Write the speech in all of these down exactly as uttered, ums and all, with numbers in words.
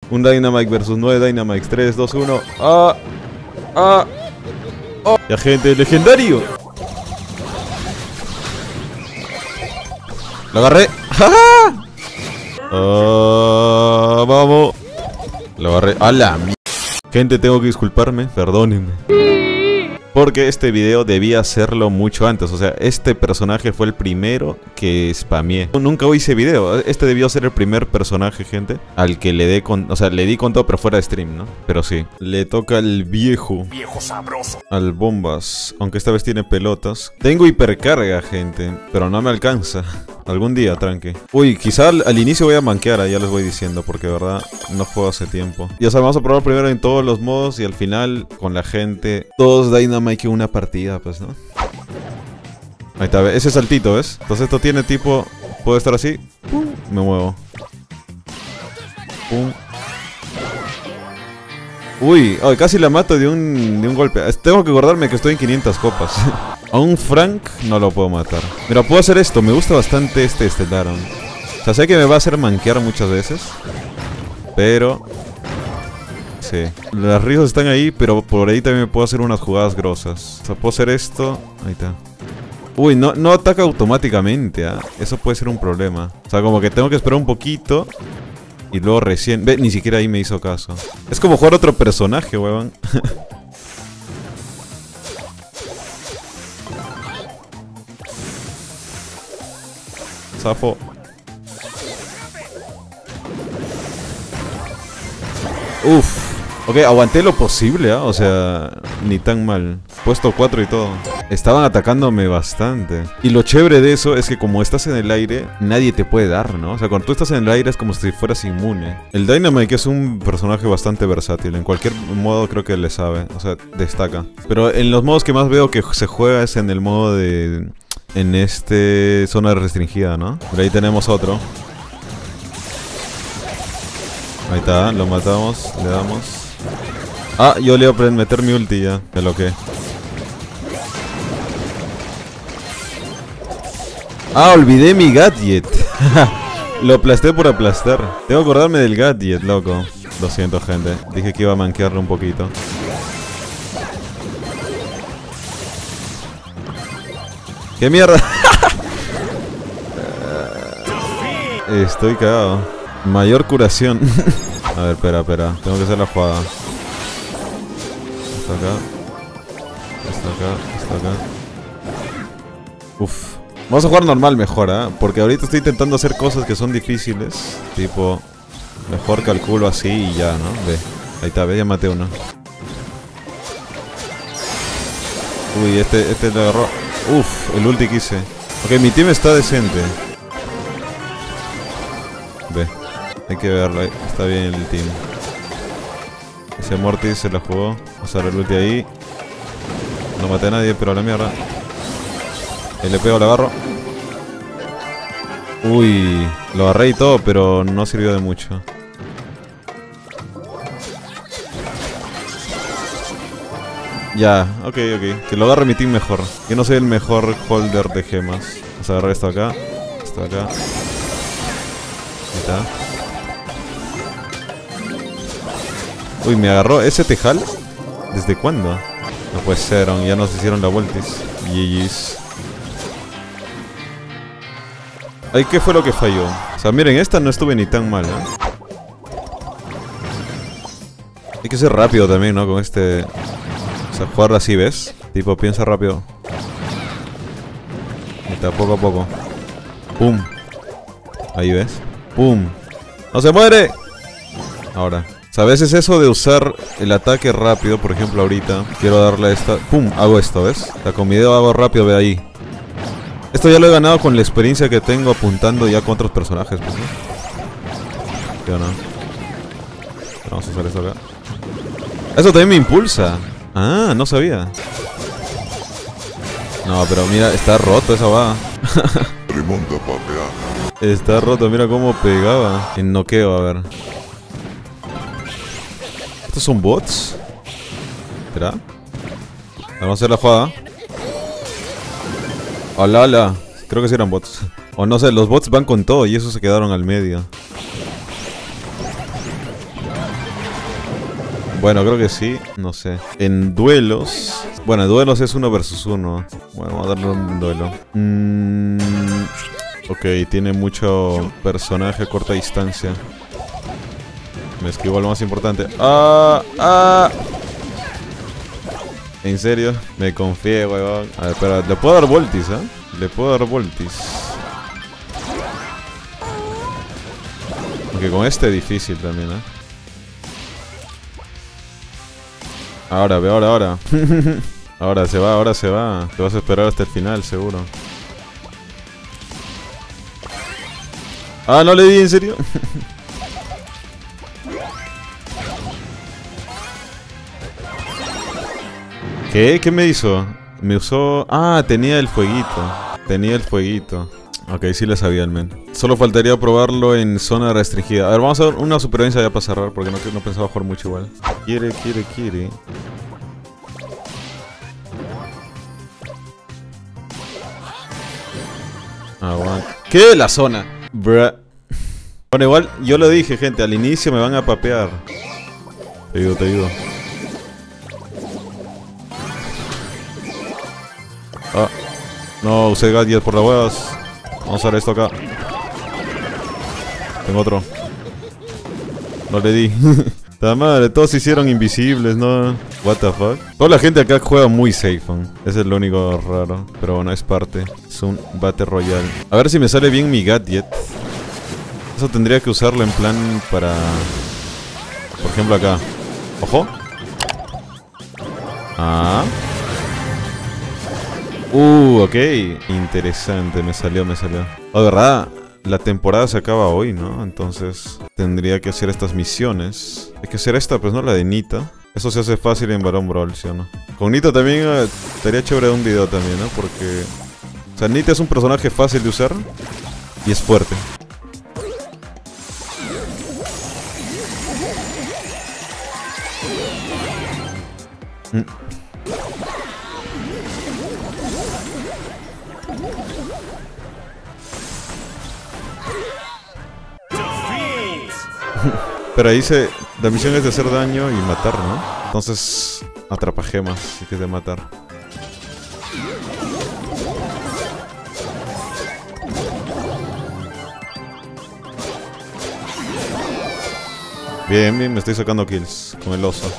Un Dynamite versus nueve Dynamites. tres, dos, uno. ¡Ah! ¡Ah! ¡Oh! Ya, gente, legendario. Lo agarré. ¡Ja, ja! Uh, vamos. Lo agarré. ¡A la mierda! Gente, tengo que disculparme, perdónenme. Porque este video debía hacerlo mucho antes. O sea, este personaje fue el primero que spameé. Nunca hice video. Este debió ser el primer personaje, gente, al que le dé con... O sea, le di con todo, pero fuera de stream, ¿no? Pero sí. Le toca al viejo. Viejo sabroso. Al bombas. Aunque esta vez tiene pelotas. Tengo hipercarga, gente, pero no me alcanza. Algún día, tranqui. Uy, quizá al, al inicio voy a manquear, ya les voy diciendo, porque de verdad no juego hace tiempo. Ya sabes, vamos a probar primero en todos los modos y al final con la gente. Todos Dynamite que una partida, pues, ¿no? Ahí está, ese saltito, ¿ves? Entonces esto tiene tipo... Puedo estar así. Pum, me muevo. Pum. Uy, oh, casi la mato de un, de un golpe. Tengo que acordarme que estoy en quinientas copas. A un Frank no lo puedo matar. Mira, puedo hacer esto. Me gusta bastante este Stellaron. O sea, sé que me va a hacer manquear muchas veces. Pero... Sí. Las risas están ahí, pero por ahí también me puedo hacer unas jugadas grosas. O sea, puedo hacer esto. Ahí está. Uy, no, no ataca automáticamente, ¿eh? Eso puede ser un problema. O sea, como que tengo que esperar un poquito. Y luego recién... Ve, ni siquiera ahí me hizo caso. Es como jugar otro personaje, huevón. Zafo. Uf. Ok, aguanté lo posible, ¿eh? O sea, ni tan mal. Puesto cuatro y todo. Estaban atacándome bastante. Y lo chévere de eso es que como estás en el aire, nadie te puede dar, ¿no? O sea, cuando tú estás en el aire es como si fueras inmune. El Dynamite es un personaje bastante versátil. En cualquier modo creo que le sabe. O sea, destaca. Pero en los modos que más veo que se juega es en el modo de... En este... Zona restringida, ¿no? Por ahí tenemos otro. Ahí está, lo matamos, le damos. Ah, yo le voy a meter mi ulti ya, me lo que. Ah, olvidé mi gadget. Lo aplasté por aplastar. Tengo que acordarme del gadget, loco. Lo siento, gente. Dije que iba a manquearlo un poquito. ¡Qué mierda! Estoy cagado. Mayor curación. A ver, espera, espera. Tengo que hacer la jugada. Está acá. Está acá. Está acá. Uf. Vamos a jugar normal mejor, ¿eh? Porque ahorita estoy intentando hacer cosas que son difíciles. Tipo... Mejor calculo así y ya, ¿no? Ve. Ahí está, ve, ya maté uno. Uy, este, este le agarró. Uf, el ulti que hice. Ok, mi team está decente. Ve. Hay que verlo, ahí. Está bien el team. Ese Mortis se la jugó. Vamos a usar el ulti ahí. No maté a nadie, pero a la mierda. Ahí le pego, le agarro. Uy, lo agarré y todo, pero no sirvió de mucho. Ya, ok, ok. Que lo agarre mi team mejor. Yo no soy el mejor holder de gemas. Vamos a agarrar esto acá. Esto acá. Ahí está. Uy, me agarró ese tejal. ¿Desde cuándo? No puede ser, ya nos hicieron la vueltis. G G's. Ay, ¿qué fue lo que falló? O sea, miren, esta no estuve ni tan mal, ¿eh? Hay que ser rápido también, ¿no? Con este... O sea, jugar así, ¿ves? Tipo, piensa rápido. Ahí está, poco a poco. ¡Pum! Ahí, ¿ves? ¡Pum! ¡No se muere! Ahora. O sea, a veces eso de usar el ataque rápido, por ejemplo, ahorita quiero darle a esta... ¡Pum! Hago esto, ¿ves? O sea, con mi dedo hago rápido, ve ahí. Esto ya lo he ganado con la experiencia que tengo apuntando ya con otros personajes, pues, ¿no? ¿Qué o no? Vamos a usar esto acá. Eso también me impulsa. Ah, no sabía. No, pero mira, está roto esa va. Está roto, mira cómo pegaba. En noqueo, a ver. ¿Estos son bots? ¿Será? Vamos a hacer la jugada. Hola, hola. Creo que sí eran bots. O no sé, los bots van con todo y esos se quedaron al medio. Bueno, creo que sí, no sé. En duelos... Bueno, en duelos es uno versus uno. Bueno, vamos a darle un duelo. Mm, ok, tiene mucho personaje a corta distancia. Me esquivo lo más importante. ¡Ah! ¡Ah! ¿En serio? Me confié, weón. A ver, espera, le puedo dar voltis, ¿eh? Le puedo dar voltis. Aunque con este difícil también, ¿eh? Ahora, ve, ahora, ahora. Ahora se va, ahora se va. Te vas a esperar hasta el final, seguro. Ah, no le di, ¿en serio? ¿Qué? ¿Qué me hizo? Me usó... Ah, tenía el fueguito. Tenía el fueguito. Ok, sí le sabía el men. Solo faltaría probarlo en zona restringida. A ver, vamos a ver una supervivencia ya para cerrar, porque no, no pensaba jugar mucho igual. Quiere, quiere, quiere. Aguanta. ¿Qué? La zona. Bruh. Bueno, igual, yo lo dije, gente. Al inicio me van a papear. Te ayudo, te ayudo. Ah. No, usé gadget por las huevas. Vamos a ver esto acá. Tengo otro. No le di. La madre, todos se hicieron invisibles, ¿no? What the fuck. Toda la gente acá juega muy safe, ¿no? Ese es lo único raro. Pero bueno, es parte. Es un Battle Royale. A ver si me sale bien mi gadget. Eso tendría que usarlo en plan para... Por ejemplo acá. Ojo. Ah. Uh, ok. Interesante, me salió, me salió. Oh, ¿verdad? La temporada se acaba hoy, ¿no? Entonces tendría que hacer estas misiones. Hay que hacer esta, pues no, la de Nita. Eso se hace fácil en Baron Brawl, ¿sí o no? Con Nita también eh, estaría chévere un video también, ¿no? Porque... O sea, Nita es un personaje fácil de usar y es fuerte. Mm. Pero ahí se... La misión es de hacer daño y matar, ¿no? Entonces... Atrapa gemas, así que es de matar. Bien, bien, me estoy sacando kills con el oso.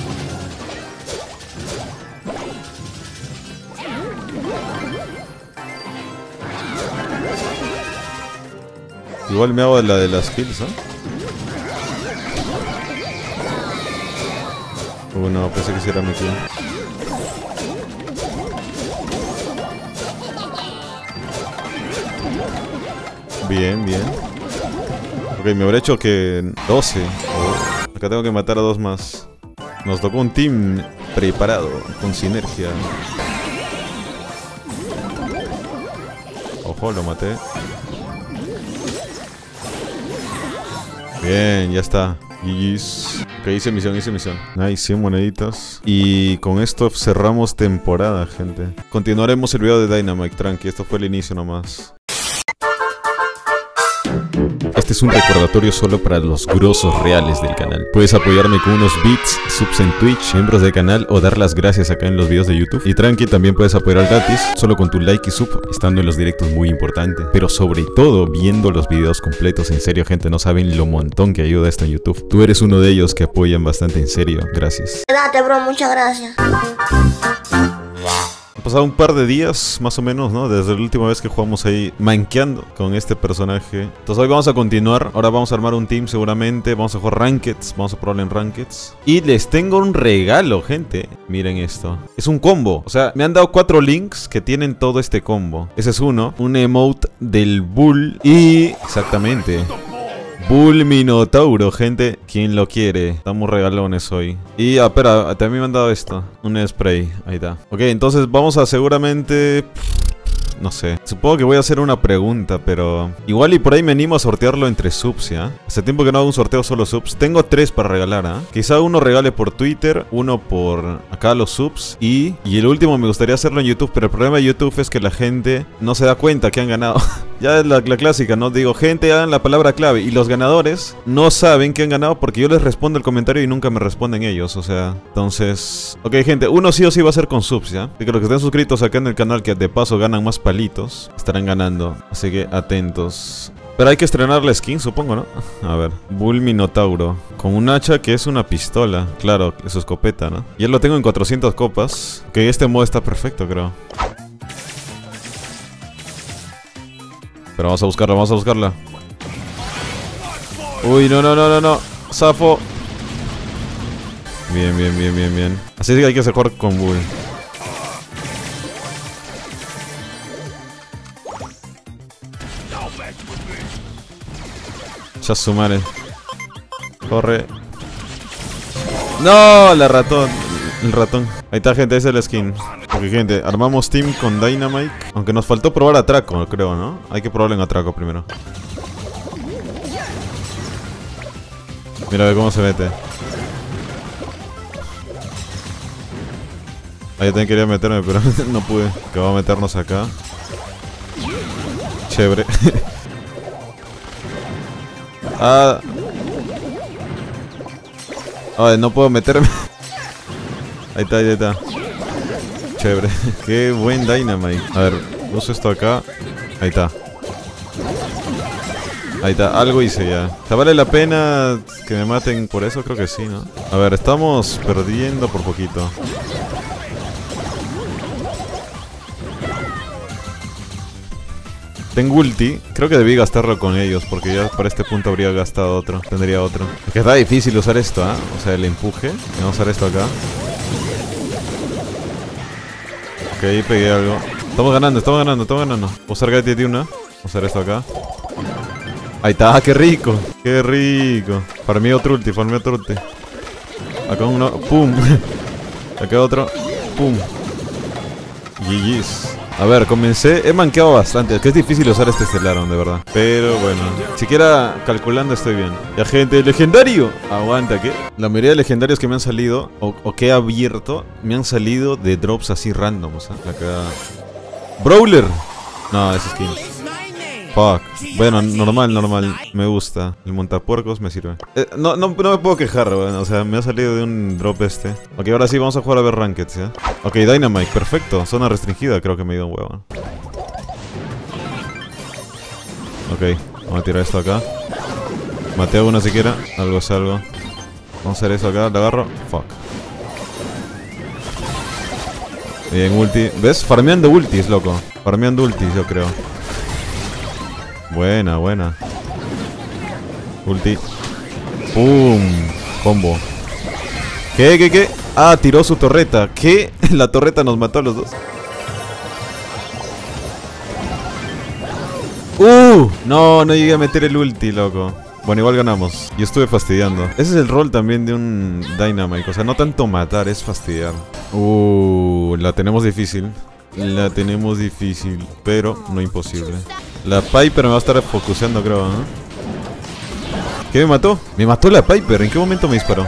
Igual me hago de la de las kills, ¿no? Uh, no, pensé que sí era mi kill. Bien, bien. Ok, me habré hecho que doce. Oh, acá tengo que matar a dos más. Nos tocó un team preparado, con sinergia. Ojo, lo maté. Bien, ya está. G G's. Ok, hice misión, hice misión. Nice, cien moneditas. Y con esto cerramos temporada, gente. Continuaremos el video de Dynamite, tranqui. Esto fue el inicio nomás. Este es un recordatorio solo para los grosos reales del canal. Puedes apoyarme con unos bits, subs en Twitch, miembros del canal o dar las gracias acá en los videos de YouTube. Y tranqui, también puedes apoyar gratis, solo con tu like y sub, estando en los directos, muy importante. Pero sobre todo, viendo los videos completos. En serio, gente, no saben lo montón que ayuda esto en YouTube. Tú eres uno de ellos que apoyan bastante, en serio. Gracias. Date, bro, muchas gracias. Ha pasado un par de días, más o menos, ¿no? Desde la última vez que jugamos ahí manqueando con este personaje. Entonces hoy vamos a continuar. Ahora vamos a armar un team seguramente. Vamos a jugar Rankeds. Vamos a probar en Rankeds. Y les tengo un regalo, gente. Miren esto. Es un combo. O sea, me han dado cuatro links que tienen todo este combo. Ese es uno. Un emote del Bull. Y... exactamente. Bull Minotauro, gente. ¿Quién lo quiere? Estamos regalones hoy. Y, ah, espera, también me han dado esto. Un spray, ahí está. Ok, entonces vamos a seguramente... No sé. Supongo que voy a hacer una pregunta, pero... Igual y por ahí me animo a sortearlo entre subs, ¿ya? Hace tiempo que no hago un sorteo solo subs. Tengo tres para regalar, ¿ah? ¿eh? Quizá uno regale por Twitter, uno por acá los subs y... Y el último me gustaría hacerlo en YouTube, pero el problema de YouTube es que la gente no se da cuenta que han ganado. Ya es la, la clásica, ¿no? Digo, gente, hagan la palabra clave. Y los ganadores no saben que han ganado porque yo les respondo el comentario y nunca me responden ellos. O sea, entonces... Ok, gente, uno sí o sí va a ser con subs, ¿ya? Así que los que estén suscritos acá en el canal, que de paso ganan más palitos, estarán ganando. Así que atentos. Pero hay que estrenar la skin, supongo, ¿no? A ver, Bull Minotauro. Con un hacha que es una pistola. Claro, es su escopeta, ¿no? Ya lo tengo en cuatrocientas copas. Que este modo está perfecto, creo. Pero vamos a buscarla, vamos a buscarla. Uy, no, no, no, no, no. Zafo. Bien, bien, bien, bien, bien. Así es que hay que jugar con Bull. Ya su madre. Corre. No, la ratón. El ratón. Ahí está, gente, esa es la skin. Ok, gente, armamos team con Dynamite. Aunque nos faltó probar atraco, creo, ¿no? Hay que probarlo en atraco primero. Mira, ve cómo se mete. Ahí yo también quería meterme, pero no pude. Que va a meternos acá. Chévere. Ah. Ay, no puedo meterme. Ahí está, ahí está. Chévere. Qué buen Dynamite. A ver, uso esto acá. Ahí está. Ahí está, algo hice ya. ¿Te vale la pena que me maten por eso? Creo que sí, ¿no? A ver, estamos perdiendo por poquito. Tengo ulti, creo que debí gastarlo con ellos porque ya para este punto habría gastado otro, tendría otro. Es que está difícil usar esto, ¿ah? ¿eh? O sea, el empuje. Vamos a usar esto acá. Ok, ahí pegué algo. Estamos ganando, estamos ganando, estamos ganando. Voy a usar Gatti de una. Voy a usar esto acá. Ahí está, qué rico, qué rico. Farmé otro ulti, farmé otro ulti. Acá uno, pum. Acá otro, pum. G G's. A ver, comencé, he manqueado bastante. Es que es difícil usar este Stellaron, de verdad. Pero bueno, siquiera calculando estoy bien. Ya, gente, legendario. Aguanta, ¿qué? La mayoría de legendarios que me han salido, o, o que he abierto, me han salido de drops así randoms, ¿eh? Acá. Brawler. No, ese skin. Fuck. Bueno, normal, normal. Me gusta. El montapuercos me sirve. Eh, no, no, no me puedo quejar, bueno, o sea, me ha salido de un drop este. Ok, ahora sí vamos a jugar a ver Rankeds, ¿ya? Ok, Dynamite, perfecto. Zona restringida, creo que me dio un huevo. Ok, vamos a tirar esto acá. Maté a uno siquiera. Algo es algo. Vamos a hacer eso acá, lo agarro. Fuck. Bien, ulti. ¿Ves? Farmeando ultis, loco. Farmeando ultis, yo creo. Buena, buena. Ulti. ¡Pum! Combo. ¿Qué, qué, qué? Ah, tiró su torreta. ¿Qué? La torreta nos mató a los dos. ¡Uh! No, no llegué a meter el ulti, loco. Bueno, igual ganamos. Yo estuve fastidiando. Ese es el rol también de un Dynamite. O sea, no tanto matar, es fastidiar. Uh, la tenemos difícil. La tenemos difícil, pero no imposible. La Piper me va a estar focuseando, creo, ¿no? ¿Qué me mató? Me mató la Piper. ¿En qué momento me disparó?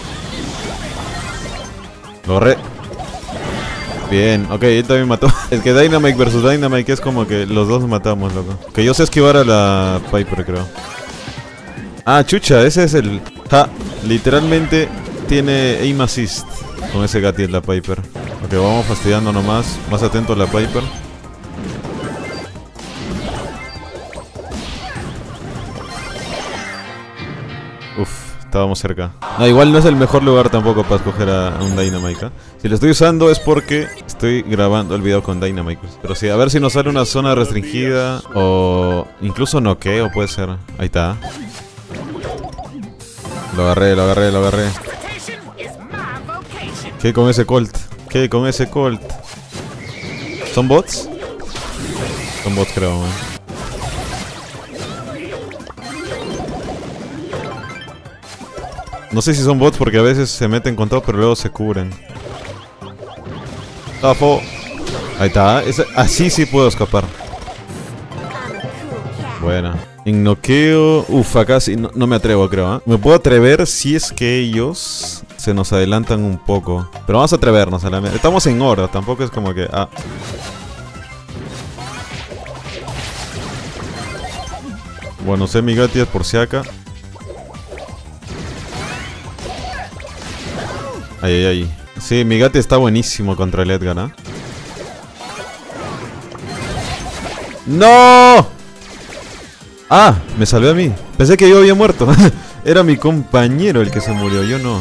Lo agarré. Bien, ok, él también mató. Es que Dynamite versus Dynamite es como que los dos matamos, loco. Que yo sé esquivar a la Piper, creo. Ah, chucha, ese es el... Ja, literalmente tiene aim assist con ese Gatti en la Piper. Ok, vamos fastidiando nomás. Más atento a la Piper. Uf, estábamos cerca. No, igual no es el mejor lugar tampoco para escoger a, a un Dynamite, ¿eh? Si lo estoy usando es porque estoy grabando el video con Dynamite. Pero sí, a ver si nos sale una zona restringida. O incluso noqueo puede ser. Ahí está. Lo agarré, lo agarré, lo agarré. ¿Qué con ese Colt? ¿Qué con ese Colt? ¿Son bots? Son bots, creo, man. No sé si son bots porque a veces se meten con todo, pero luego se cubren. Zafo. Ahí está. Esa, así sí puedo escapar. Buena. En noqueo... Uf, acá sí no, no me atrevo, creo, ¿eh? Me puedo atrever si es que ellos se nos adelantan un poco. Pero vamos a atrevernos a la... Estamos en oro, tampoco es como que... Ah. Bueno, sé mi Gatias por si acá. Ay, ay, ay. Sí, mi Gati está buenísimo contra el Edgar, ¿ah? ¿eh? ¡No! Ah, me salvé a mí. Pensé que yo había muerto. Era mi compañero el que se murió, yo no.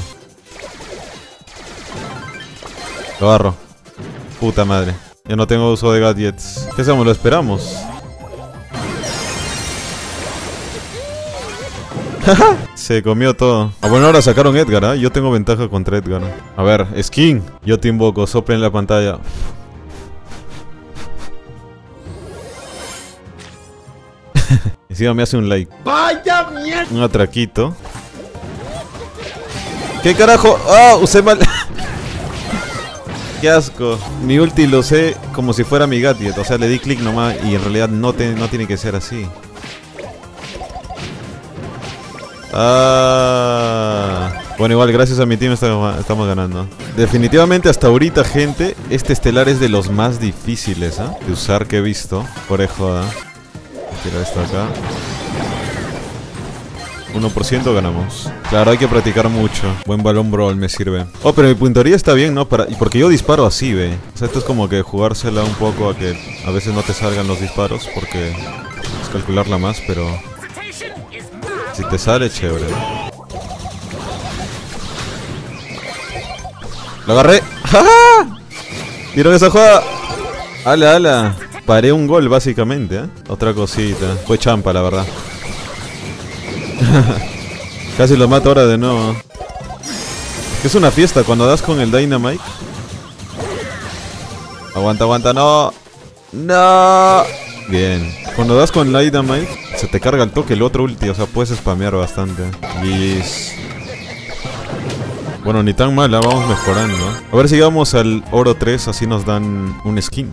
Lo agarro. Puta madre. Ya no tengo uso de gadgets. ¿Qué hacemos? ¿Lo esperamos? Se comió todo. Ah, bueno, ahora sacaron Edgar, ¿eh? Yo tengo ventaja contra Edgar. A ver, skin. Yo te invoco, sopla en la pantalla. Encima me hace un like. ¡Vaya mierda! Un atraquito. ¿Qué carajo? ¡Ah! Usé mal. ¡Qué asco! Mi ulti lo sé como si fuera mi gadget. O sea, le di clic nomás y en realidad no, te, no tiene que ser así. Ah, bueno, igual gracias a mi team estamos, estamos ganando. Definitivamente hasta ahorita, gente, este estelar es de los más difíciles, ¿eh? de usar que he visto. Por joda. Tira esto acá. uno por ciento ganamos. Claro, hay que practicar mucho. Buen balón brawl me sirve. Oh, pero mi puntería está bien, ¿no? Para... Porque yo disparo así, ve. O sea, esto es como que jugársela un poco a que a veces no te salgan los disparos. Porque es calcularla más, pero... si te sale, chévere. ¡Lo agarré! ¡Ja! ¿Vieron esa jugada? ¡Hala, hala! Paré un gol, básicamente, ¿eh? Otra cosita. Fue champa, la verdad. Casi lo mato ahora de nuevo. Es una fiesta cuando das con el Dynamite. Aguanta, aguanta, no. No. Bien. Cuando das con Dynamite, se te carga el toque el otro ulti. O sea, puedes spamear bastante. Yes. Bueno, ni tan mala, vamos mejorando. A ver si llegamos al oro tres, así nos dan un skin.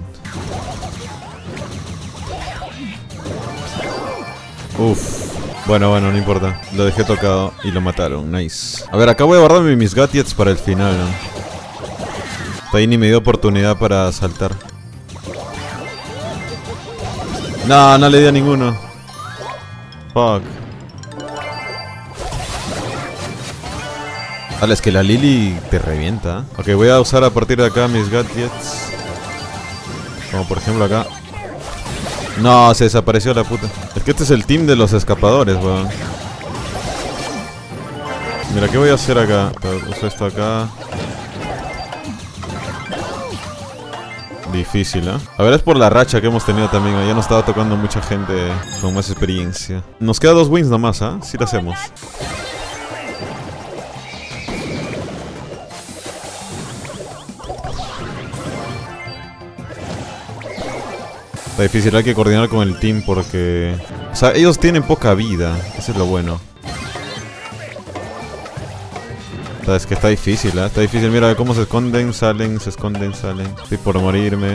Uff. Bueno, bueno, no importa. Lo dejé tocado y lo mataron. Nice. A ver, acá voy a guardarme mis gadgets para el final, ¿no? Ahí ni me dio oportunidad para saltar. No, no le di a ninguno. Fuck. Vale, es que la Lily te revienta. Ok, voy a usar a partir de acá mis gadgets. Como por ejemplo acá. No, se desapareció la puta. Es que este es el team de los escapadores, weón. Mira, ¿qué voy a hacer acá? Uso esto acá. Difícil, ¿eh? A ver, es por la racha que hemos tenido también. Ya nos estaba tocando mucha gente con más experiencia. Nos queda dos wins nomás, ¿ah? ¿eh? Sí lo hacemos. Está difícil, hay que coordinar con el team porque... O sea, ellos tienen poca vida. Eso es lo bueno. O sea, es que está difícil, ¿eh? Está difícil. Mira cómo se esconden, salen, se esconden, salen. Estoy por morirme.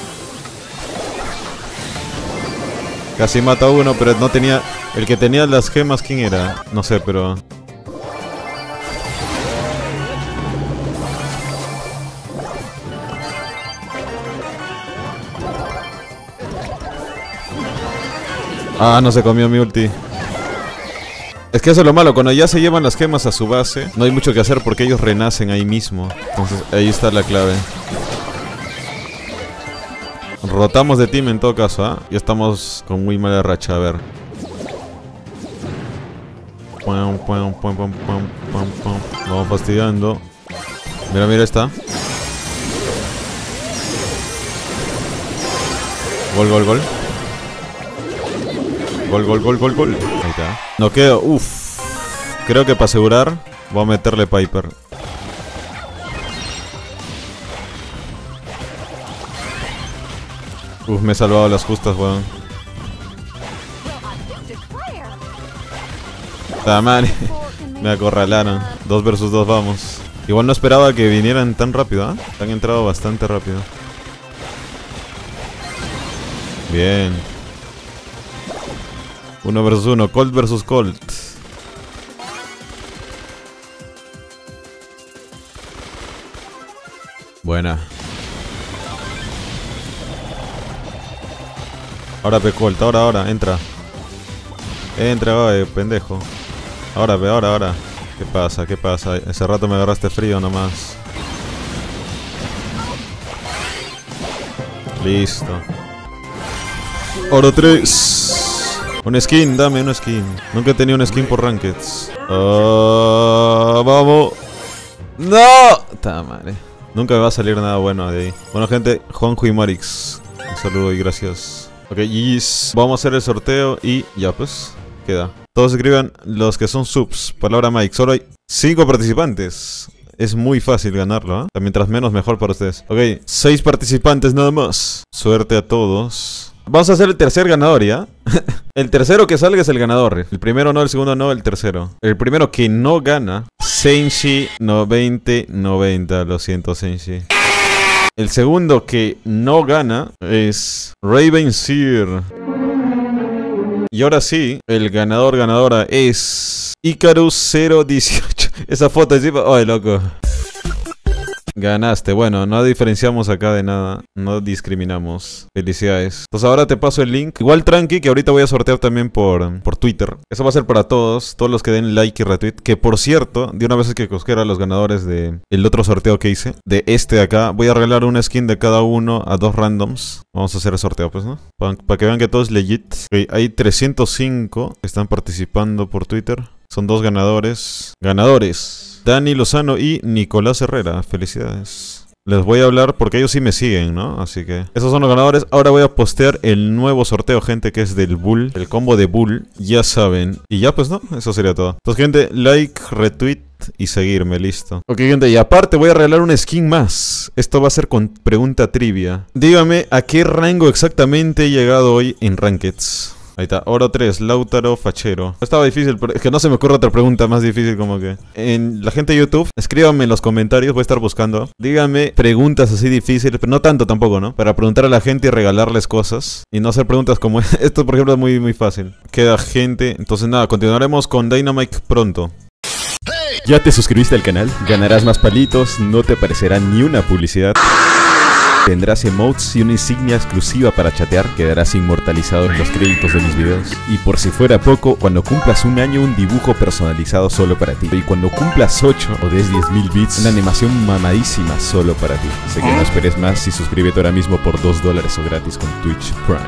Casi mata a uno, pero no tenía... El que tenía las gemas, ¿quién era? No sé, pero... Ah, no se comió mi ulti. Es que eso es lo malo, cuando ya se llevan las gemas a su base, no hay mucho que hacer porque ellos renacen ahí mismo. Entonces ahí está la clave. Rotamos de team en todo caso, ¿ah? ¿eh? Ya estamos con muy mala racha, a ver. Vamos fastidiando. Mira, mira esta. Gol, gol, gol. Gol, gol, gol, gol, gol. Ahí está. No quedo. Uff. Creo que para asegurar voy a meterle Piper. Uf, me he salvado las justas, weón. Ah, madre. Me acorralaron. Dos versus dos, vamos. Igual no esperaba que vinieran tan rápido, ¿ah? ¿eh? Han entrado bastante rápido. Bien. Uno versus uno, Colt versus Colt. Buena. Ahora pe Colt, ahora, ahora, entra. Entra, oye, pendejo. Ahora, ve, ahora, ahora. ¿Qué pasa? ¿Qué pasa? Ese rato me agarraste frío nomás. Listo. Oro tres. Un skin, dame un skin. Nunca he tenido un skin por Rankeds. Uh, vamos. ¡No! Ta madre. Nunca me va a salir nada bueno de ahí. Bueno, gente, Juanjo y Marix. Un saludo y gracias. Ok, yes. Vamos a hacer el sorteo y ya pues, queda. Todos escriban los que son subs. Palabra Mike. Solo hay cinco participantes. Es muy fácil ganarlo, ¿eh? Mientras menos, mejor para ustedes. Ok, seis participantes nada más. Suerte a todos. Vamos a hacer el tercer ganador, ¿ya? El tercero que salga es el ganador. El primero no, el segundo no, el tercero. El primero que no gana, Senshi noventa noventa. Lo siento, Senshi. El segundo que no gana es Raven Seer. Y ahora sí, el ganador ganadora es Icarus cero dieciocho. Esa foto encima. ¡Ay, loco! Ganaste. Bueno, no diferenciamos acá de nada. No discriminamos. Felicidades. Entonces ahora te paso el link. Igual tranqui, que ahorita voy a sortear también por, por Twitter. Eso va a ser para todos. Todos los que den like y retweet. Que por cierto, de una vez que cosquera a los ganadores de el otro sorteo que hice. De este de acá. Voy a regalar una skin de cada uno a dos randoms. Vamos a hacer el sorteo, pues, ¿no? Para pa que vean que todo es legit. Okay, hay trescientos cinco que están participando por Twitter. Son dos ganadores. Ganadores. Dani Lozano y Nicolás Herrera. Felicidades. Les voy a hablar porque ellos sí me siguen, ¿no? Así que esos son los ganadores. Ahora voy a postear el nuevo sorteo, gente, que es del Bull. El combo de Bull. Ya saben. Y ya pues, ¿no? Eso sería todo. Entonces, gente, like, retweet y seguirme, listo. Ok, gente, y aparte voy a regalar una skin más. Esto va a ser con pregunta trivia. Dígame a qué rango exactamente he llegado hoy en Rankeds. Ahí está, oro tres, Lautaro Fachero. Estaba difícil, pero es que no se me ocurre otra pregunta más difícil como que... En la gente de YouTube, escríbanme en los comentarios, voy a estar buscando. Díganme preguntas así difíciles, pero no tanto tampoco, ¿no? Para preguntar a la gente y regalarles cosas. Y no hacer preguntas como... Esto, por ejemplo, es muy, muy fácil. Queda gente. Entonces nada, continuaremos con Dynamite pronto. ¿Ya te suscribiste al canal? Ganarás más palitos, no te aparecerá ni una publicidad. Tendrás emotes y una insignia exclusiva para chatear. Quedarás inmortalizado en los créditos de mis videos. Y por si fuera poco, cuando cumplas un año, un dibujo personalizado solo para ti. Y cuando cumplas ocho o des diez mil bits, una animación mamadísima solo para ti. Así que no esperes más y suscríbete ahora mismo por dos dólares o gratis con Twitch Prime.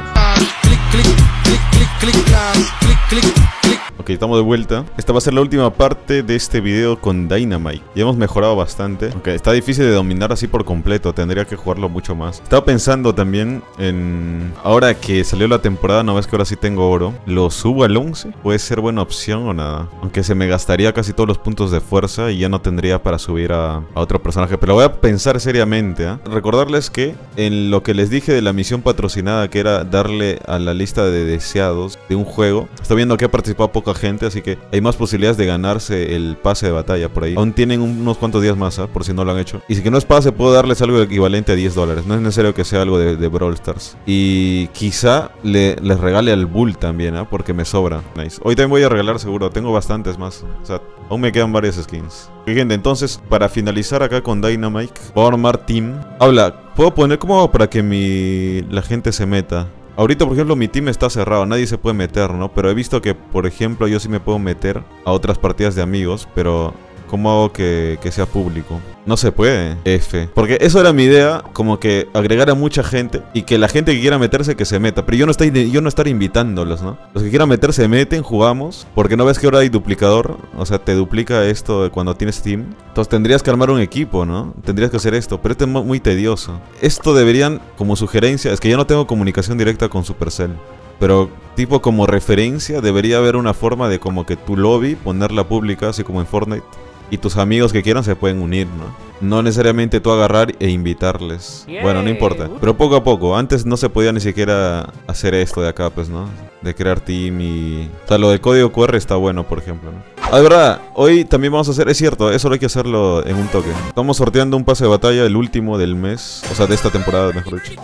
Ok, estamos de vuelta. Esta va a ser la última parte de este video con Dynamite. Ya hemos mejorado bastante. Aunque está difícil de dominar así por completo. Tendría que jugarlo mucho más. Estaba pensando también en... Ahora que salió la temporada, no ves que ahora sí tengo oro. ¿Lo subo al once? ¿Puede ser buena opción o nada? Aunque se me gastaría casi todos los puntos de fuerza y ya no tendría para subir a, a otro personaje. Pero voy a pensar seriamente, ¿eh? Recordarles que en lo que les dije de la misión patrocinada, que era darle a la lista de deseados de un juego, estoy viendo que ha participado poca gente, así que hay más posibilidades de ganarse el pase de batalla por ahí. Aún tienen unos cuantos días más, ¿eh? Por si no lo han hecho. Y si que no es pase, puedo darles algo equivalente a diez dólares. No es necesario que sea algo de, de Brawl Stars. Y quizá le, les regale al Bull también, ¿eh? Porque me sobra. Nice. Hoy también voy a regalar seguro. Tengo bastantes más. O sea, aún me quedan varias skins. Ok, gente, entonces, para finalizar acá con Dynamite, voy a armar team. Habla, ¿puedo poner cómo para que mi la gente se meta? Ahorita, por ejemplo, mi team está cerrado, nadie se puede meter, ¿no? Pero he visto que, por ejemplo, yo sí me puedo meter a otras partidas de amigos, pero ¿cómo hago que, que sea público? No se puede. F. Porque eso era mi idea, como que agregar a mucha gente y que la gente que quiera meterse, que se meta. Pero yo no, estoy, yo no estar invitándolos, ¿no? Los que quieran meterse, meten, jugamos. Porque no ves que ahora hay duplicador. O sea, te duplica esto cuando tienes team. Entonces tendrías que armar un equipo, ¿no? Tendrías que hacer esto. Pero esto es muy tedioso. Esto deberían, como sugerencia, es que yo no tengo comunicación directa con Supercell. Pero tipo como referencia debería haber una forma de como que tu lobby ponerla pública, así como en Fortnite. Y tus amigos que quieran se pueden unir, ¿no? No necesariamente tú agarrar e invitarles. Bueno, no importa. Pero poco a poco. Antes no se podía ni siquiera hacer esto de acá, pues, ¿no? De crear team y... O sea, lo del código Q R está bueno, por ejemplo, ¿no? Ah, de verdad, hoy también vamos a hacer... Es cierto, eso hay que hacerlo en un toque. Estamos sorteando un pase de batalla, el último del mes. O sea, de esta temporada, mejor dicho.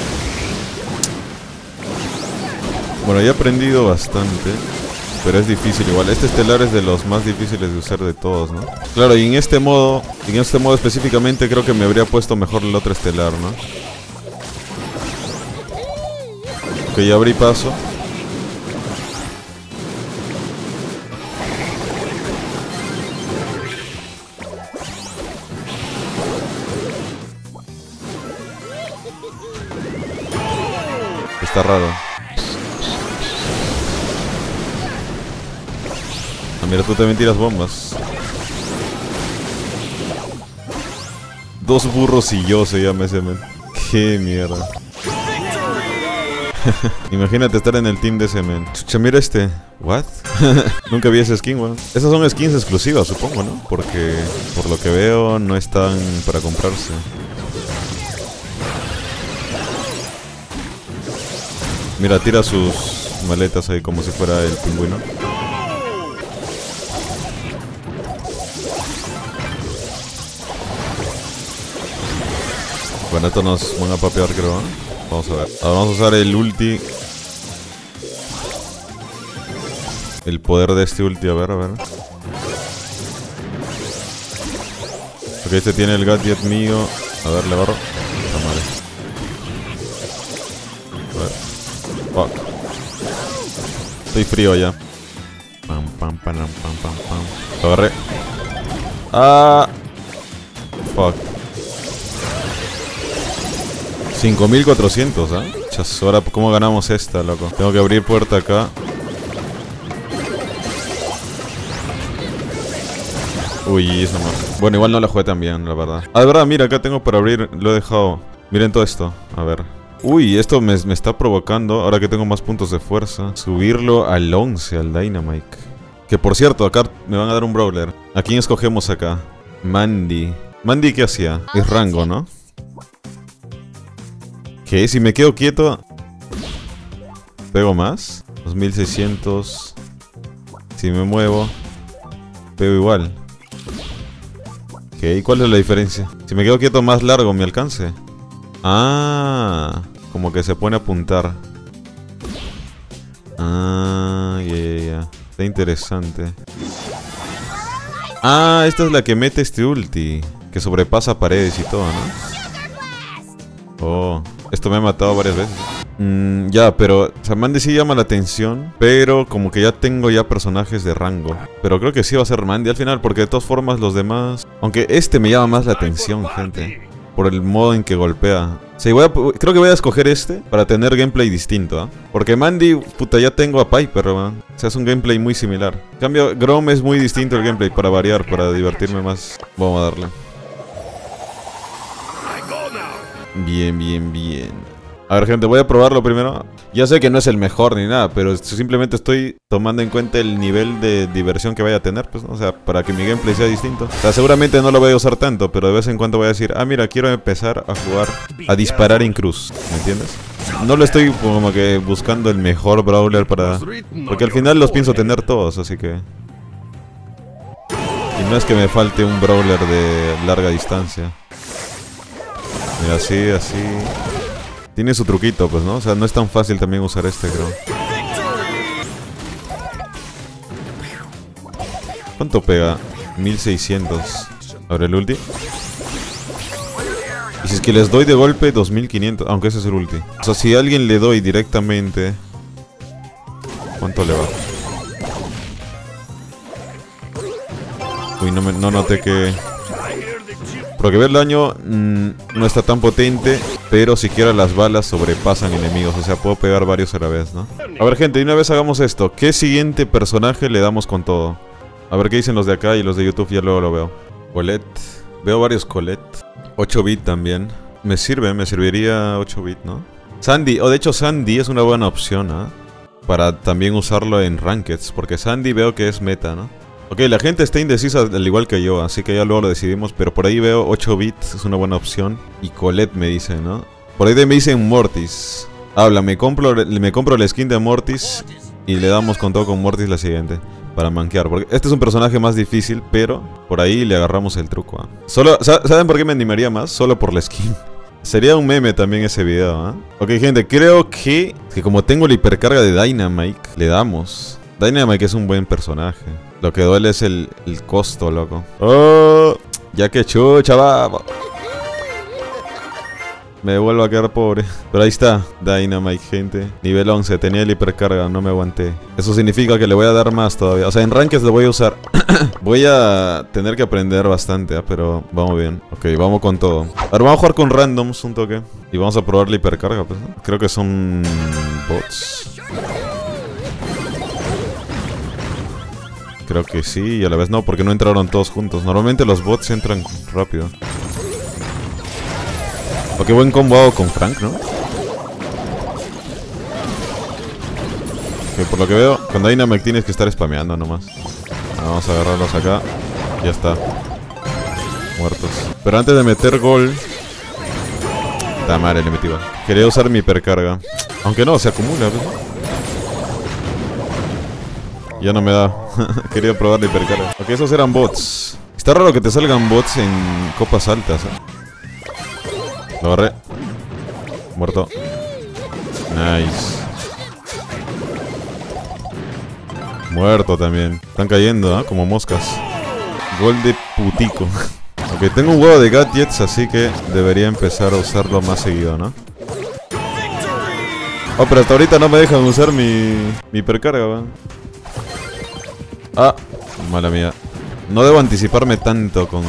Bueno, ya he aprendido bastante. Pero es difícil igual. Este estelar es de los más difíciles de usar de todos, ¿no? Claro, y en este modo, en este modo específicamente creo que me habría puesto mejor el otro estelar, ¿no? Ok, ya abrí paso. está raro. Ah, mira, tú también tiras bombas. Dos burros y yo se llama ese men. Qué mierda. Imagínate estar en el team de ese men. Chucha, mira este. ¿What? Nunca vi ese skin, weón. Esas son skins exclusivas, supongo, ¿no? Porque por lo que veo no están para comprarse. Mira, tira sus maletas ahí como si fuera el pingüino. Bueno, esto nos van a papear, creo, ¿eh? Vamos a ver. Ahora vamos a usar el ulti. El poder de este ulti, a ver, a ver. Ok, este tiene el gadget mío. A ver, le agarro. Está mal. A ver. Fuck. Estoy frío ya. Pam, pam, pam, pam, pam, pam. Lo agarré. Ah. Fuck. cinco mil cuatrocientos, ¿ah? ¿eh? Chas, ahora, ¿cómo ganamos esta, loco? Tengo que abrir puerta acá. Uy, eso más. Bueno, igual no la jugué tan bien, la verdad. Ah, de verdad, mira, acá tengo para abrir. Lo he dejado. Miren todo esto. A ver. Uy, esto me, me está provocando, ahora que tengo más puntos de fuerza, subirlo al once, al Dynamite. Que por cierto, acá me van a dar un brawler. ¿A quién escogemos acá? Mandy. Mandy, ¿qué hacía? Es rango, ¿no? ¿Qué? Si me quedo quieto, ¿pego más? dos mil seiscientos. Si me muevo, pego igual. ¿Qué? ¿Cuál es la diferencia? Si me quedo quieto, más largo mi alcance. Ah, como que se pone a apuntar. Ah, ya, ya, ya. Está interesante. Ah, esta es la que mete este ulti, que sobrepasa paredes y todo, ¿no? Oh, esto me ha matado varias veces. Mm, ya, pero o sea, Mandy sí llama la atención, pero como que ya tengo ya personajes de rango. Pero creo que sí va a ser Mandy al final, porque de todas formas los demás... Aunque este me llama más la atención, gente, por el modo en que golpea. Sí, voy a, creo que voy a escoger este para tener gameplay distinto, ¿eh? Porque Mandy, puta, ya tengo a Piper, ¿no? O sea, es un gameplay muy similar. En cambio, Grom es muy distinto el gameplay, para variar, para divertirme más. Vamos a darle. Bien, bien, bien. A ver, gente, voy a probarlo primero. Ya sé que no es el mejor ni nada, pero simplemente estoy tomando en cuenta el nivel de diversión que vaya a tener, pues, ¿no? O sea, para que mi gameplay sea distinto. O sea, seguramente no lo voy a usar tanto, pero de vez en cuando voy a decir, ah, mira, quiero empezar a jugar, a disparar en cruz, ¿me entiendes? No lo estoy como que buscando el mejor brawler para... Porque al final los pienso tener todos, así que... Y no es que me falte un brawler de larga distancia. Mira, así, así... Tiene su truquito, pues, ¿no? O sea, no es tan fácil también usar este, creo. ¿Cuánto pega? mil seiscientos. Ahora el ulti. Y si es que les doy de golpe, dos mil quinientos. Aunque ese es el ulti. O sea, si a alguien le doy directamente... ¿Cuánto le va? Uy, no, me, no noté que... Porque ver el daño mmm, no está tan potente, pero siquiera las balas sobrepasan enemigos. O sea, puedo pegar varios a la vez, ¿no? A ver, gente, de una vez hagamos esto. ¿Qué siguiente personaje le damos con todo? A ver qué dicen los de acá y los de YouTube, ya luego lo veo. Colette. Veo varios Colette. ocho bit también. Me sirve, me serviría ocho bit, ¿no? Sandy. O oh, de hecho Sandy es una buena opción, ¿ah? ¿eh? Para también usarlo en Rankeds. Porque Sandy veo que es meta, ¿no? Ok, la gente está indecisa al igual que yo, así que ya luego lo decidimos. Pero por ahí veo ocho bits, es una buena opción. Y Colette me dice, ¿no? Por ahí me dicen Mortis. Habla, me compro, me compro la skin de Mortis y le damos con todo con Mortis la siguiente. Para manquear, porque este es un personaje más difícil, pero por ahí le agarramos el truco, ¿eh? Solo, ¿saben por qué me animaría más? Solo por la skin. Sería un meme también ese video, ¿eh? Ok, gente, creo que, que como tengo la hipercarga de Dynamite, le damos. Dynamite es un buen personaje. Lo que duele es el, el costo, loco. Oh, ya que chucha, va. Me vuelvo a quedar pobre. Pero ahí está, Dynamite, gente. Nivel once, tenía el hipercarga, no me aguanté. Eso significa que le voy a dar más todavía. O sea, en Rankeds lo voy a usar. Voy a tener que aprender bastante, ¿eh? Pero vamos bien. Ok, vamos con todo. Ahora vamos a jugar con randoms un toque. Y vamos a probar la hipercarga, pues, ¿no? Creo que son bots. Creo que sí, y a la vez no, porque no entraron todos juntos. Normalmente los bots entran rápido. Oh, qué buen combo hago con Frank, ¿no? Que por lo que veo, con Dynamite tienes que estar spameando nomás. Vamos a agarrarlos acá. Ya está. Muertos. Pero antes de meter gol... Ta madre, le metí gol. Quería usar mi hipercarga. Aunque no, se acumula, ¿ves? Ya no me da. Quería probar la hipercarga. Ok, esos eran bots. Está raro que te salgan bots en copas altas, ¿eh? Lo agarré. Muerto. Nice. Muerto también. Están cayendo, ¿eh? Como moscas. Gol de putico. Ok, tengo un huevo de gadgets, así que debería empezar a usarlo más seguido, ¿no? Oh, pero hasta ahorita no me dejan usar mi, mi hipercarga, ¿va? Ah, mala mía. No debo anticiparme tanto con...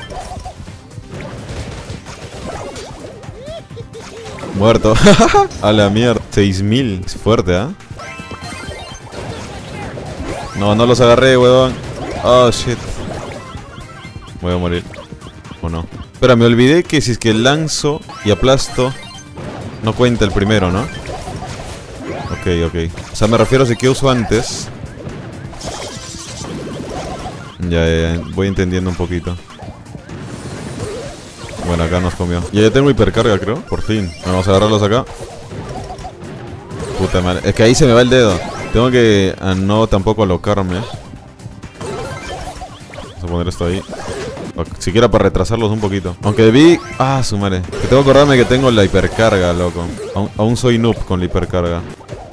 Muerto. A la mierda. seis mil. Es fuerte, ¿ah? ¿eh? No, no los agarré, huevón. Oh, shit. Voy a morir. ¿O no? Espera, me olvidé que si es que lanzo y aplasto, no cuenta el primero, ¿no? Ok, ok. O sea, me refiero a si que uso antes. Ya, ya, ya, voy entendiendo un poquito. Bueno, acá nos comió. Ya, ya tengo hipercarga, creo. Por fin. Vamos a agarrarlos acá. Puta madre. Es que ahí se me va el dedo. Tengo que ah, no tampoco alocarme. Vamos a poner esto ahí. Siquiera para retrasarlos un poquito. Aunque debí... Ah, su madre. Que tengo que acordarme que tengo la hipercarga, loco. Aún, aún soy noob con la hipercarga.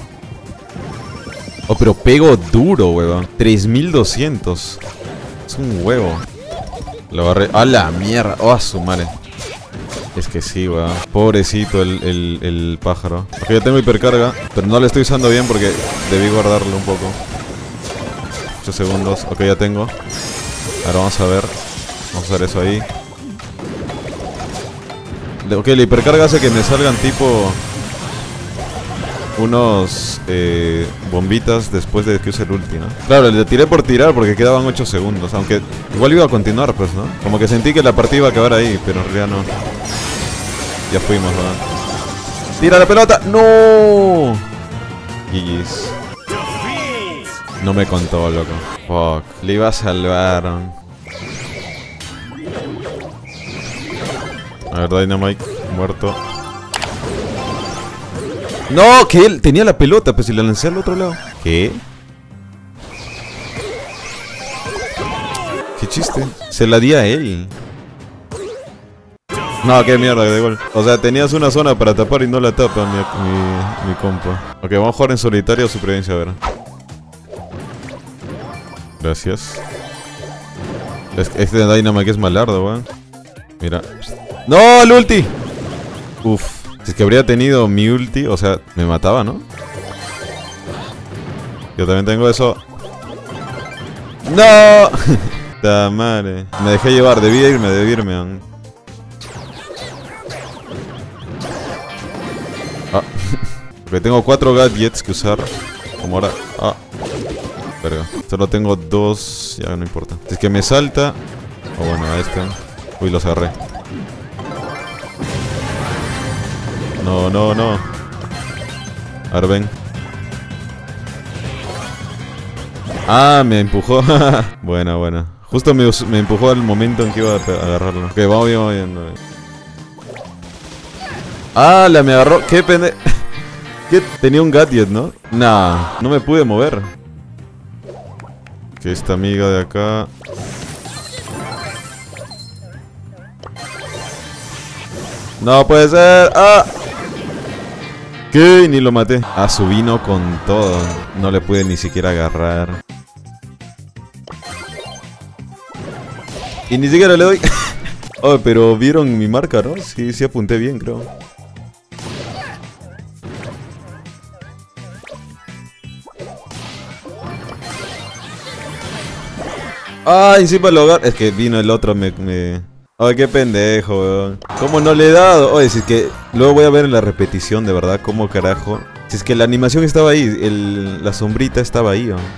Oh, pero pego duro, weón. tres mil doscientos. Es un huevo. Lo agarré. ¡A la mierda! ¡Oh, a su madre! Es que sí, weón. Pobrecito el, el, el pájaro. Ok, ya tengo hipercarga. Pero no la estoy usando bien porque debí guardarlo un poco. ocho segundos. Ok, ya tengo. Ahora vamos a ver. Vamos a hacer eso ahí. Ok, la hipercarga hace que me salgan tipo... unos eh, bombitas después de que use el ulti, ¿no? Claro, le tiré por tirar porque quedaban ocho segundos. Aunque igual iba a continuar, pues, ¿no? Como que sentí que la partida iba a acabar ahí, pero en realidad no. Ya fuimos, ¿no? ¡Tira la pelota! ¡No! G G's. No me contó, loco. Fuck. Le iba a salvar. A ver, Dynamite. Muerto. No, que él tenía la pelota, pues si la lancé al otro lado. ¿Qué? Qué chiste. Se la di a él. No, qué mierda de gol. O sea, tenías una zona para tapar y no la tapa mi, mi, mi compa. Ok, vamos a jugar en solitario o supervivencia, a ver. Gracias. Este de Dynamite es malardo, weón. Mira. ¡No, el ulti! Uf. Si es que habría tenido mi ulti, o sea, me mataba, ¿no? Yo también tengo eso. ¡No! ¡Ta madre! Me dejé llevar, debí irme, debí irme. Man. Ah. Porque tengo cuatro gadgets que usar. Como ahora. Ah. Verga. Solo tengo dos. Ya no importa. Si es que me salta. O oh, bueno, a este. Uy, los agarré. No, no, no. Arben. Ah, me empujó. Buena, buena. Justo me, me empujó al momento en que iba a agarrarlo. Ok, vamos bien, vamos bien. Ah, la me agarró. Qué pende... ¿Qué? Tenía un gadget, ¿no? Nah, no me pude mover. Que esta amiga de acá... No puede ser. ¡Ah! ¿Qué? Ni lo maté. Ah, su vino con todo. No le pude ni siquiera agarrar. Y ni siquiera le doy. Oh, pero vieron mi marca, ¿no? Sí, sí apunté bien, creo. Ay, sí para lograr. Es que vino el otro, me... me... Ay, qué pendejo, weón. ¿Cómo no le he dado? Oye, si es que luego voy a ver en la repetición, de verdad, cómo carajo. Si es que la animación estaba ahí, el... la sombrita estaba ahí, weón.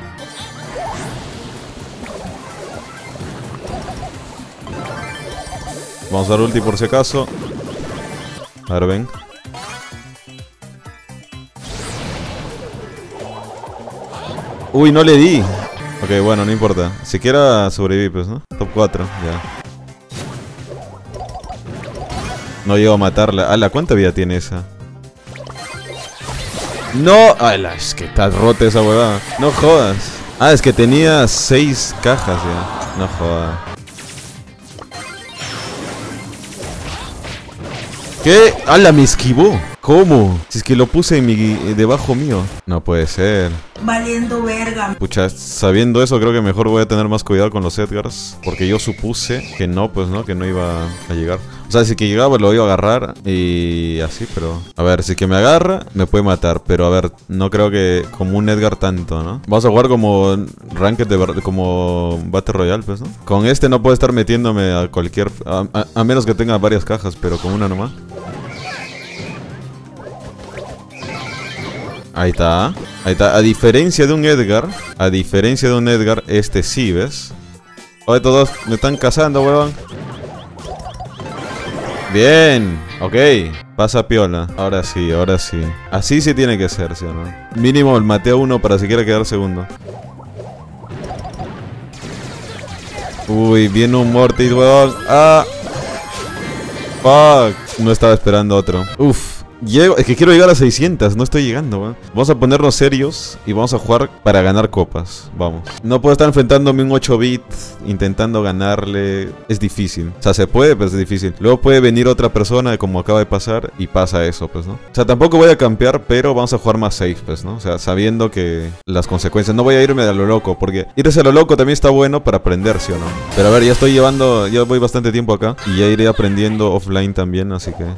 Vamos a dar ulti por si acaso. A ver, ven. Uy, no le di. Ok, bueno, no importa. Siquiera sobreviví, pues, ¿no? Top cuatro, ya. No llego a matarla. Ala, ¿cuánta vida tiene esa? ¡No! ¡Ala! Es que está rota esa huevada. No jodas. Ah, es que tenía seis cajas ya. No jodas. ¿Qué? ¡Hala! Me esquivó. ¿Cómo? Si es que lo puse en mi, debajo mío. No puede ser. Valiendo verga. Pucha, sabiendo eso creo que mejor voy a tener más cuidado con los Edgars. Porque yo supuse que no, pues no, que no iba a llegar. O sea, si que llegaba lo iba a agarrar y así, pero... A ver, si que me agarra, me puede matar. Pero a ver, no creo que como un Edgar tanto, ¿no? Vamos a jugar como Ranked de verdad, como Battle Royale, pues, ¿no? Con este no puedo estar metiéndome a cualquier... A, a, a menos que tenga varias cajas, pero con una nomás. Ahí está, ahí está. A diferencia de un Edgar, a diferencia de un Edgar, este sí, ¿ves? Oye, todos me están cazando, weón. Bien, ok. Pasa piola. Ahora sí, ahora sí. Así sí tiene que ser, ¿sí o no? Mínimo maté a uno para siquiera quedar segundo. Uy, viene un Mortis, weón. Ah. Fuck. No estaba esperando otro. Uf. Llego, es que quiero llegar a seiscientas, no estoy llegando, ¿eh? Vamos a ponernos serios y vamos a jugar para ganar copas, vamos. No puedo estar enfrentándome un ocho bit intentando ganarle, es difícil. O sea, se puede, pero es difícil. Luego puede venir otra persona como acaba de pasar y pasa eso, pues, ¿no? O sea, tampoco voy a campear, pero vamos a jugar más safe, pues, ¿no? O sea, sabiendo que las consecuencias, no voy a irme a lo loco, porque irse a lo loco también está bueno para aprender, ¿sí o no? Pero a ver, ya estoy llevando, ya voy bastante tiempo acá y ya iré aprendiendo offline también, así que...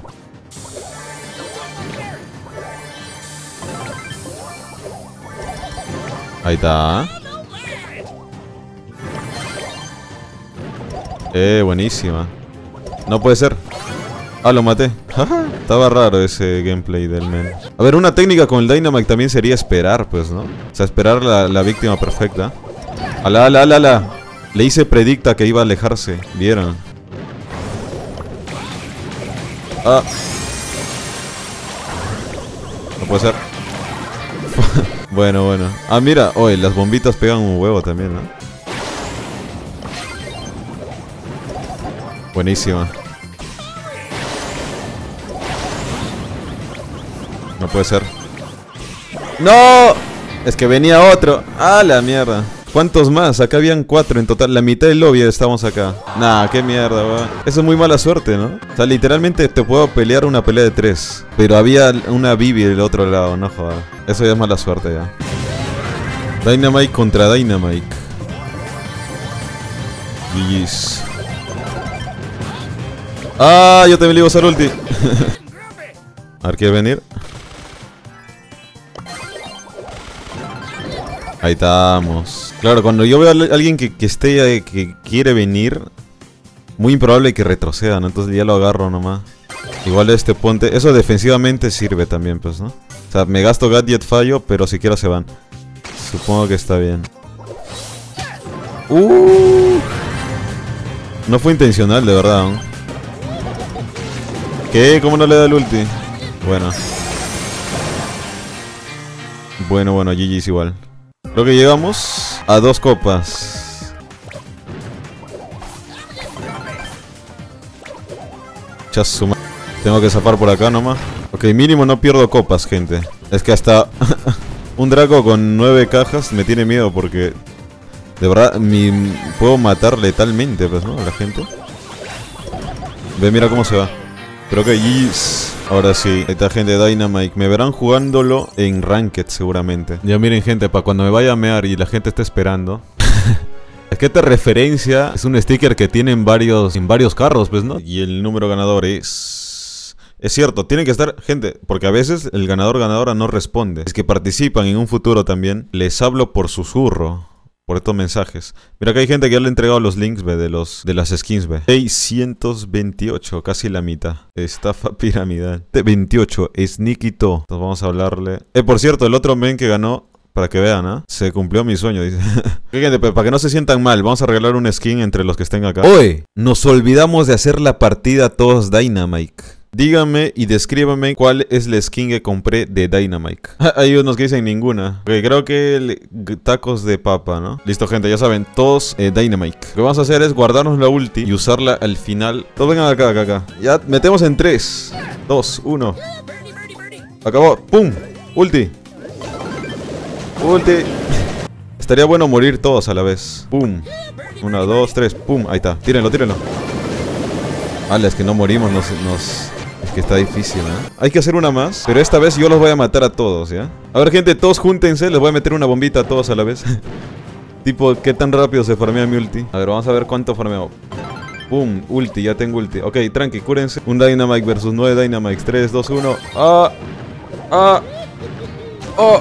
Ahí está. Eh, buenísima. No puede ser. Ah, lo maté. Estaba raro ese gameplay del men. A ver, una técnica con el Dynamite también sería esperar, pues, ¿no? O sea, esperar la, la víctima perfecta. Ala, ala, ala, ala. Le hice predicta que iba a alejarse. ¿Vieron? Ah. No puede ser. Bueno, bueno. Ah, mira. Oye, las bombitas pegan un huevo también, ¿no? Buenísima. No puede ser. ¡No! Es que venía otro. ¡Ah, la mierda! ¿Cuántos más? Acá habían cuatro en total. La mitad del lobby estamos acá. Nah, qué mierda, weón. Eso es muy mala suerte, ¿no? O sea, literalmente te puedo pelear una pelea de tres. Pero había una Bibi del otro lado, no jodas. Eso ya es mala suerte, ya. Dynamite contra Dynamite. G G's. Ah, yo también le iba a usar ulti. A ver, ¿quiere venir? Ahí estamos. Claro, cuando yo veo a alguien que, que esté, que quiere venir, muy improbable que retroceda, ¿no? Entonces ya lo agarro nomás. Igual este ponte, eso defensivamente sirve también, pues, ¿no? O sea, me gasto gadget, fallo, pero siquiera se van. Supongo que está bien. Uh, no fue intencional, de verdad, ¿no? ¿Qué? ¿Cómo no le da el ulti? Bueno. Bueno, bueno, G G's igual. Creo que llegamos a dos copas. Chasuma. Tengo que zafar por acá nomás. Ok, mínimo no pierdo copas, gente. Es que hasta un Draco con nueve cajas me tiene miedo porque... De verdad, mi, puedo matar letalmente, pues, ¿no? A la gente. Ve, mira cómo se va. Creo que G G's... Ahora sí, esta gente de Dynamite. Me verán jugándolo en Ranked seguramente. Ya miren, gente, para cuando me vaya a mear y la gente esté esperando. Es tarjeta de referencia es un sticker que tiene en varios, en varios carros, pues, ¿no? Y el número ganador es... Es cierto, tienen que estar, gente, porque a veces el ganador ganadora no responde. Es que participan en un futuro también. Les hablo por susurro, por estos mensajes. Mira que hay gente que ya le ha entregado los links, ve, de los de las skins, ve. seiscientos veintiocho, casi la mitad. Estafa piramidal. veintiocho, Sneakito. Entonces vamos a hablarle. Eh, por cierto, el otro men que ganó, para que vean, ¿ah? ¿eh? Se cumplió mi sueño, dice. Gente, pero para que no se sientan mal, vamos a regalar un skin entre los que estén acá. Oye, nos olvidamos de hacer la partida todos Dynamite. Díganme y descríbanme cuál es la skin que compré de Dynamite. Hay unos que dicen ninguna. Ok, creo que el, tacos de papa, ¿no? Listo, gente, ya saben, todos eh, Dynamite. Lo que vamos a hacer es guardarnos la ulti y usarla al final. Todos vengan acá, acá, acá. Ya metemos en tres, dos, uno. Acabó, ¡pum! Ulti. Ulti. Estaría bueno morir todos a la vez. ¡Pum! Una, dos, tres, ¡pum! Ahí está, tírenlo, tírenlo. Ala, es que no morimos, nos... nos... Es que está difícil, ¿eh? Hay que hacer una más, pero esta vez yo los voy a matar a todos, ¿ya? A ver, gente, todos júntense, les voy a meter una bombita a todos a la vez. Tipo, ¿qué tan rápido se farmea mi ulti? A ver, vamos a ver cuánto farmeo. Pum, ulti, ya tengo ulti. Ok, tranqui, cúrense. Un Dynamite versus nueve Dynamites. tres, dos, uno. ¡Ah! ¡Ah! ¡Oh!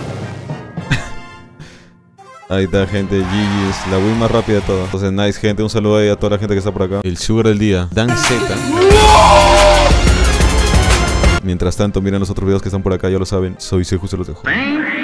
Ahí está, gente, G G's, la win más rápida de todas. Entonces, nice, gente, un saludo ahí a toda la gente que está por acá. El sugar del día, Dan Z. Mientras tanto, miren los otros videos que están por acá, ya lo saben. Soy Seju, se los dejo.